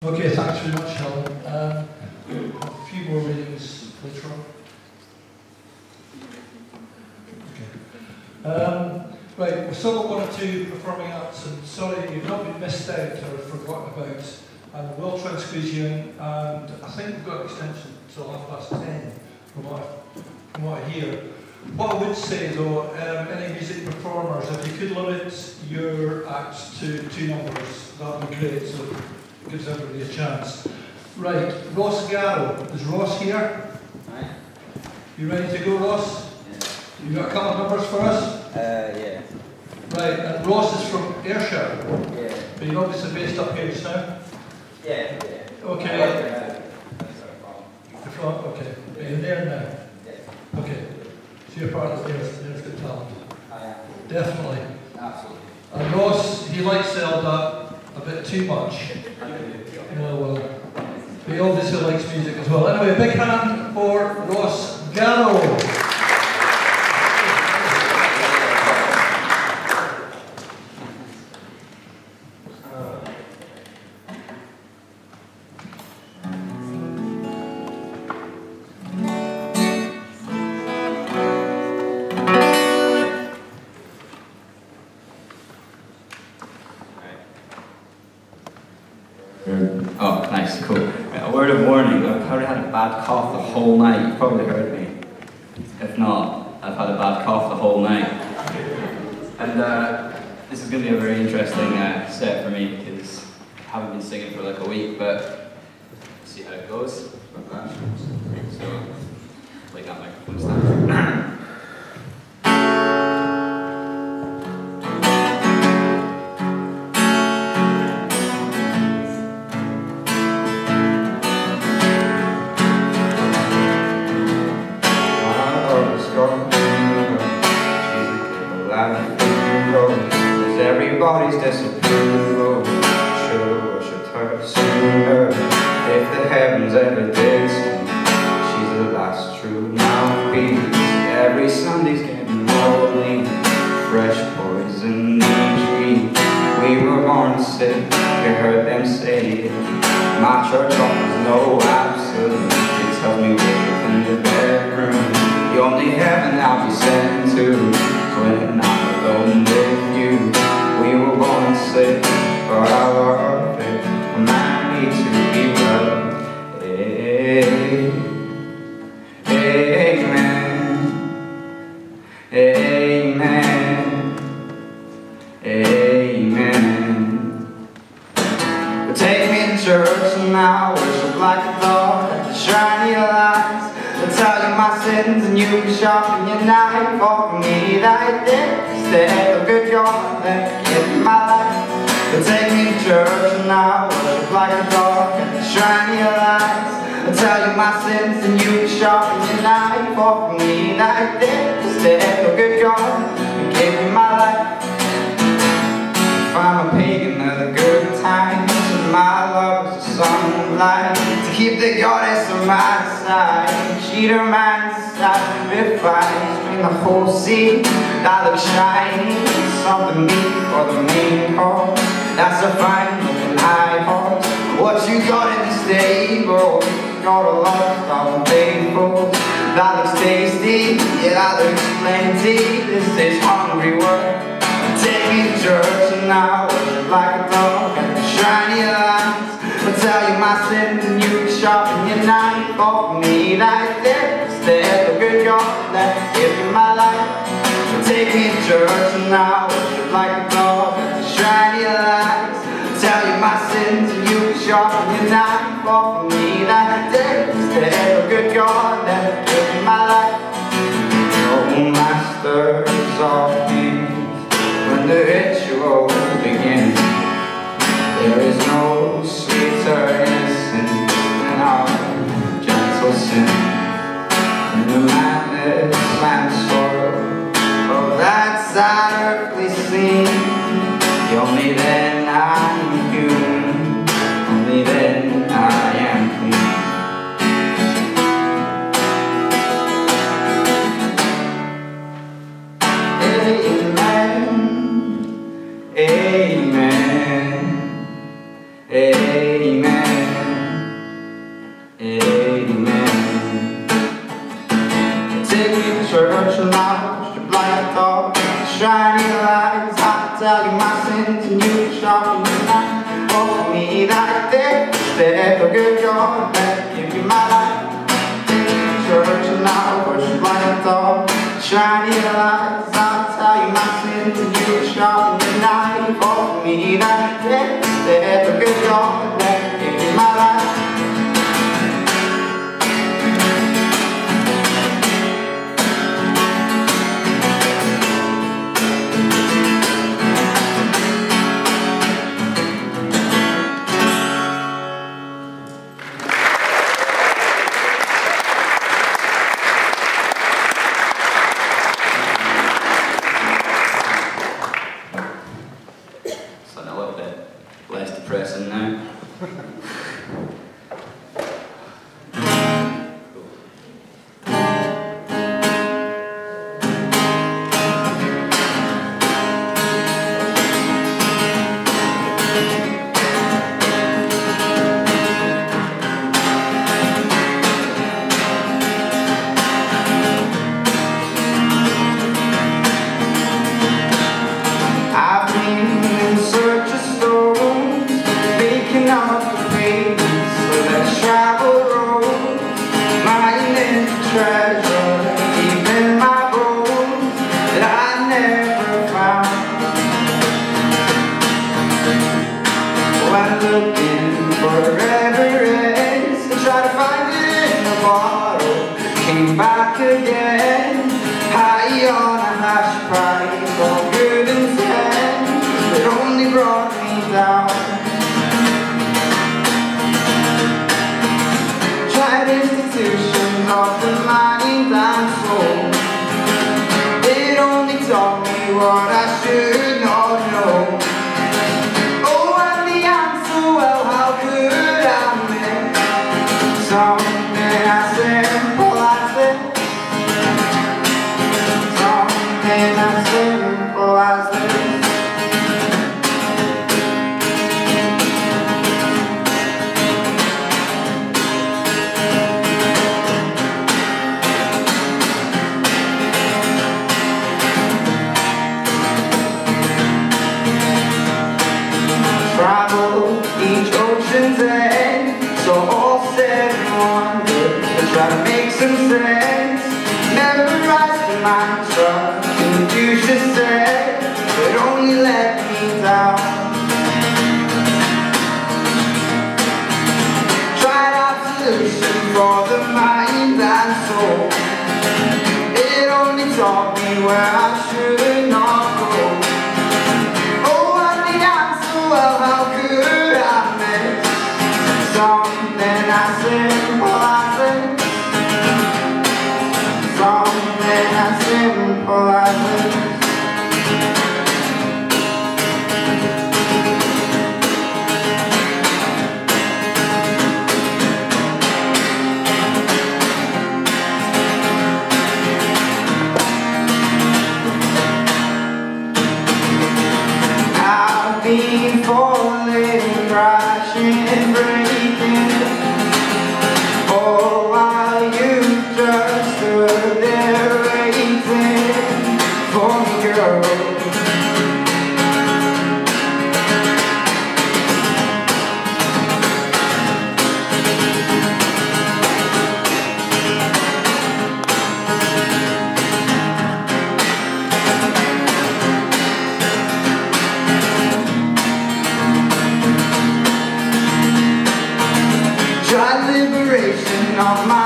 Okay, thanks very much, Helen. A few more readings later on. Okay. Right, we're still one or two performing acts, and sorry you've not been missed out or forgotten about, and we'll try and squeeze you in, and I think we've got an extension till 10:30 from what I hear. What I would say though, any music performers, if you could limit your acts to 2 numbers, that would be great, so it gives everybody a chance. Right, Ross Gower. Is Ross here? Right. You ready to go, Ross? Yeah. You got a couple of numbers for us? Yeah. Right, and Ross is from Ayrshire? Yeah. But you're obviously based up here just now? Yeah. Okay. You're from? Okay. Are you there now? Yeah. Okay. So you're part of there's good talent. I am. Definitely. Absolutely. And Ross, he likes Zelda a bit too much. Oh well. But he obviously likes music as well. Anyway, big hand for Ross Gower. Oh, nice, cool. Right, a word of warning, I've probably had a bad cough the whole night. You've probably heard me. If not, I've had a bad cough the whole night. And this is going to be a very interesting set for me because I haven't been singing for like a week, but let's see how it goes. So, like that microphone stand. Everybody's disapproval should worship her sooner. If the heavens ever did sing, she's the last true mouthpiece. Every Sunday's getting rolling, fresh poison each week. We were born sick, you heard them say it. My church offers no absolute. It tells me worship in the bedroom. The only heaven I'll be sent to is when I'm alone with you. We were born sick, but I love it. I'm happy to be loved. Amen. Amen. Amen. But take me to church and I'll worship like a dog at the shiny lights. I'll tell you my sins and you can sharpen your knife off me that day. Instead of good God that give my life. But take me to church and I'll worship like a dog and shine your lights. I'll tell you my sins and you can sharpen your knife off me that day. Instead of good God that give me my life. If I'm a pagan of the good times, and my love is the sunlight to keep the goddess on my side. She'd her mind sacrifice between the whole sea that looks shiny. Something meat for the main course. That's a fine looking high horse. What you got in the stable? Got a lot of faithful. That looks tasty, yeah, that looks plenty. This is hungry work. Take me to church and I'll worship like a dog and shiny lights. I'll tell you my sins and you can sharpen your knife off me that day. Instead of good God that give me my life. Take me to church and I'll worship like a dog and shiny lights. I'll tell you my sins and you can sharpen your knife off me that day. Instead of good God that give me my life. Oh, masters of kings, when the ritual begins, there is no sweeter innocence than our gentle sin. And the madness and sorrow of that sad earthly scene, only then I am human, only then I am clean. Hey, Stay for good God, let give me my life. Church and I worship like a dog. Shining lights, I'll tell you my sins, and you will sharpen the knife off me that day. Stay for good God, let give me my life. Something a little bit less depressing now. I've been in search of stones, making up the pains of that travel road, mining treasure deep in my bones that I never found. When looking for reverence, I tried to find it in a bottle, came back again, high on a hash price, all good intent, it only brought me down. Tried institutions of the mind and soul, it only taught me what I should not know. Oh, and the answer, well, how could I miss something as simple as this? Something as simple as this. Travel each ocean's end, so all seven wonders, and try to make some sense. Memorize the mantra Confucius said, it only let me down. Tried absolution for the mind and soul, it only taught me where I should not go. Oh, and the answer, well, how could I miss something as simple as this? Something as simple as this. I've been falling, crashing, breaking, all while you just stood there waiting for me, girl. Tried liberation of my